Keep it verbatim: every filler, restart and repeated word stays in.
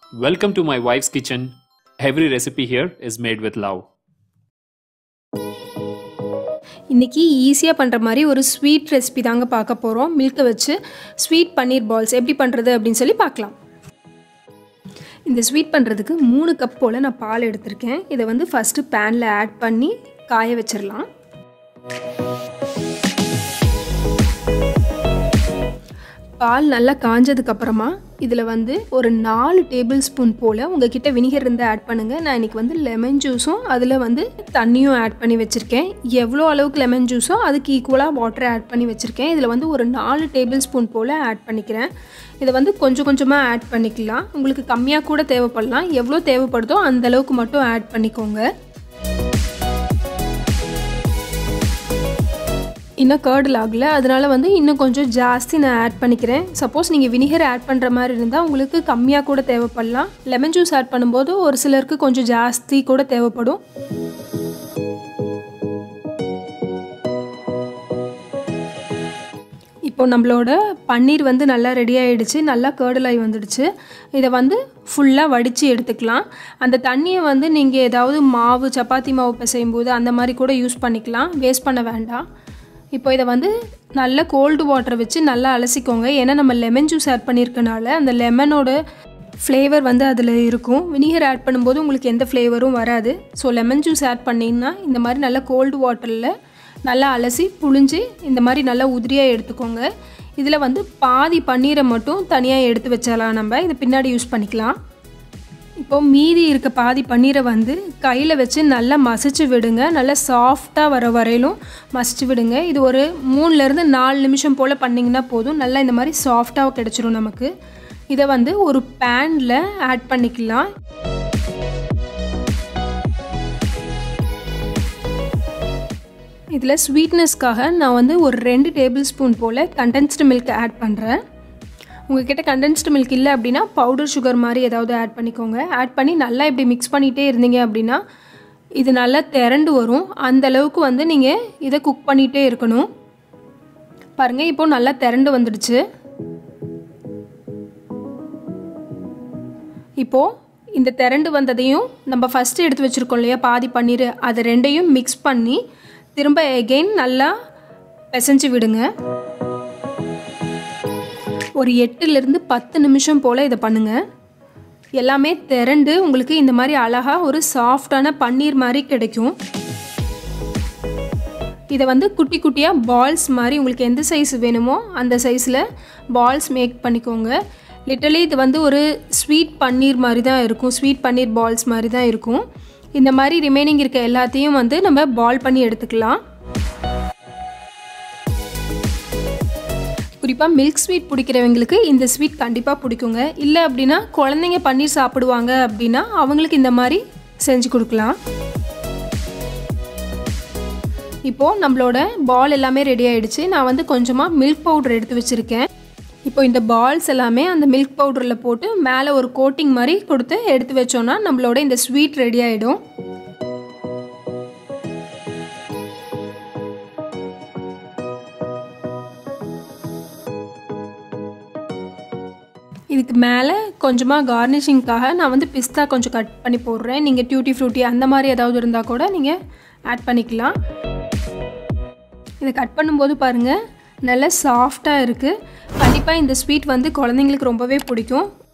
Welcome to my wife's kitchen. Every recipe here is made with love. இன்னைக்கு ஈஸியா பண்ற மாதிரி ஒரு ஸ்வீட் ரெசிபி தாங்க பார்க்க போறோம். மில்க் வச்சு ஸ்வீட் பன்னீர் பால்ஸ் எப்படி பண்றது அப்படினு சொல்லி பார்க்கலாம். இந்த ஸ்வீட் பண்றதுக்கு மூணு கப் போல நான் பால் எடுத்துர்க்கேன். இத வந்து ஃபர்ஸ்ட் panல ஆட் பண்ணி காய வச்சிரலாம். பால் நல்லா காஞ்சதுக்கு அப்புறமா இதுல வந்து ஒரு நாலு டேபிள் ஸ்பூன் போல உங்ககிட்ட வினிகர் இருந்தா ஆட் பண்ணுங்க. நான் இன்னைக்கு வந்து லெமன் ஜூஸும் அதுல வந்து தண்ணியும் ஆட் பண்ணி வச்சிருக்கேன். எவ்வளவு அளவுக்கு லெமன் ஜூஸோ அதுக்கு ஈக்குவலா வாட்டர் ஆட் பண்ணி வச்சிருக்கேன். இதுல வந்து ஒரு நாலு டேபிள் ஸ்பூன் போல ஆட் பண்ணிக்கிறேன். இத வந்து கொஞ்சம் கொஞ்சமா ஆட் பண்ணிக்கலாம். உங்களுக்கு கம்மியா கூட தேவைப்படலாம். எவ்வளவு தேவைப்படுதோ அந்த அளவுக்கு மட்டும் ஆட் பண்ணிக்கோங்க. இன்னும் கர்ட் ஆகல, அதனால வந்து இன்னும் கொஞ்சம் ஜாஸ்தி நான் ஆட் பண்ணிக்கிறேன். சப்போஸ் நீங்கள் வினிகர் ஆட் பண்ணுற மாதிரி இருந்தால் உங்களுக்கு கம்மியாக கூட தேவைப்படலாம். லெமன் ஜூஸ் ஆட் பண்ணும்போது ஒரு சிலருக்கு கொஞ்சம் ஜாஸ்தி கூட தேவைப்படும். இப்போ நம்மளோட பன்னீர் வந்து நல்லா ரெடி ஆகிடுச்சு, நல்லா கர்டலாகி வந்துடுச்சு. இதை வந்து ஃபுல்லாக வடித்து எடுத்துக்கலாம். அந்த தண்ணியை வந்து நீங்கள் ஏதாவது மாவு சப்பாத்தி மாவு பிசையும் போது அந்த மாதிரி கூட யூஸ் பண்ணிக்கலாம், வேஸ்ட் பண்ண வேண்டாம். இப்போ இதை வந்து நல்ல கோல்டு வாட்டர் வச்சு நல்லா அலசிக்கோங்க. ஏன்னா நம்ம லெமன் ஜூஸ் ஆட் பண்ணியிருக்கனால அந்த லெமனோட ஃப்ளேவர் வந்து அதில் இருக்கும். வினிகர் ஆட் பண்ணும்போது உங்களுக்கு எந்த ஃப்ளேவரும் வராது. ஸோ லெமன் ஜூஸ் ஆட் பண்ணிங்கன்னா இந்த மாதிரி நல்லா கோல்டு வாட்டரில் நல்லா அலசி புழிஞ்சு இந்த மாதிரி நல்லா உதிரியாக எடுத்துக்கோங்க. இதில் வந்து பாதி பன்னீரை மட்டும் தனியாக எடுத்து வச்சாலாம், நம்ம இதை பின்னாடி யூஸ் பண்ணிக்கலாம். இப்போ மீதி இருக்க பாதி பன்னீரை வந்து கையில் வச்சு நல்லா மசிச்சு விடுங்க. நல்லா சாஃப்டாக வர வரையிலும் மசிச்சு விடுங்க. இது ஒரு மூணுலேருந்து நாலு நிமிஷம் போல் பண்ணிங்கன்னா போதும். நல்லா இந்த மாதிரி சாஃப்டாக கிடச்சிரும் நமக்கு. இதை வந்து ஒரு பேனில் ஆட் பண்ணிக்கலாம். இதில் ஸ்வீட்னஸ்க்காக நான் வந்து ஒரு ரெண்டு டேபிள் ஸ்பூன் போல் கண்டென்ஸ்டு மில்க் ஆட் பண்ணுறேன். உங்கள்கிட்ட கண்டென்ஸ்டு மில்க் இல்லை அப்படின்னா பவுடர் சுகர் மாதிரி ஏதாவது ஆட் பண்ணிக்கோங்க. ஆட் பண்ணி நல்லா இப்படி மிக்ஸ் பண்ணிகிட்டே இருந்தீங்க அப்படின்னா இது நல்லா திரண்டு வரும். அந்த அளவுக்கு வந்து நீங்கள் இதை குக் பண்ணிகிட்டே இருக்கணும். பாருங்கள், இப்போ நல்லா திரண்டு வந்துடுச்சு. இப்போது இந்த திரண்டு வந்ததையும் நம்ம ஃபஸ்ட்டு எடுத்து வச்சுருக்கோம் இல்லையா பாதி பன்னீர், அதை ரெண்டையும் மிக்ஸ் பண்ணி திரும்ப எகெயின் நல்லா பிசைஞ்சு விடுங்க. ஒரு எட்டுலேருந்து பத்து நிமிஷம் போல் இதை பண்ணுங்கள். எல்லாமே திரண்டு உங்களுக்கு இந்த மாதிரி அழகாக ஒரு சாஃப்டான பன்னீர் மாதிரி கிடைக்கும். இதை வந்து குட்டி குட்டியாக பால்ஸ் மாதிரி உங்களுக்கு எந்த சைஸ் வேணுமோ அந்த சைஸில் பால்ஸ் மேக் பண்ணிக்கோங்க. லிட்டரலி இது வந்து ஒரு ஸ்வீட் பன்னீர் மாதிரி தான் இருக்கும். ஸ்வீட் பன்னீர் பால்ஸ் மாதிரி தான் இருக்கும். இந்த மாதிரி ரிமைனிங் இருக்க எல்லாத்தையும் வந்து நம்ம பால் பண்ணி எடுத்துக்கலாம். குறிப்பாக மில்க் ஸ்வீட் பிடிக்கிறவங்களுக்கு இந்த ஸ்வீட் கண்டிப்பாக பிடிக்குங்க. இல்லை அப்படின்னா குழந்தைங்க பன்னீர் சாப்பிடுவாங்க அப்படின்னா அவங்களுக்கு இந்த மாதிரி செஞ்சு கொடுக்கலாம். இப்போது நம்மளோட பால் எல்லாமே ரெடி ஆகிடுச்சு. நான் வந்து கொஞ்சமாக மில்க் பவுடர் எடுத்து வச்சுருக்கேன். இப்போ இந்த பால்ஸ் எல்லாமே அந்த மில்க் பவுடரில் போட்டு மேலே ஒரு கோட்டிங் மாதிரி கொடுத்து எடுத்து வச்சோன்னா நம்மளோட இந்த ஸ்வீட் ரெடி ஆகிடும். இதுக்கு மேலே கொஞ்சமாக கார்னிஷிங்காக நான் வந்து பிஸ்தா கொஞ்சம் கட் பண்ணி போடுறேன். நீங்கள் டியூட்டி ஃப்ரூட்டி அந்த மாதிரி ஏதாவது இருந்தால் கூட நீங்கள் ஆட் பண்ணிக்கலாம். இதை கட் பண்ணும்போது பாருங்கள் நல்லா சாஃப்டாக இருக்குது. கண்டிப்பாக இந்த ஸ்வீட் வந்து குழந்தைங்களுக்கு ரொம்பவே பிடிக்கும்.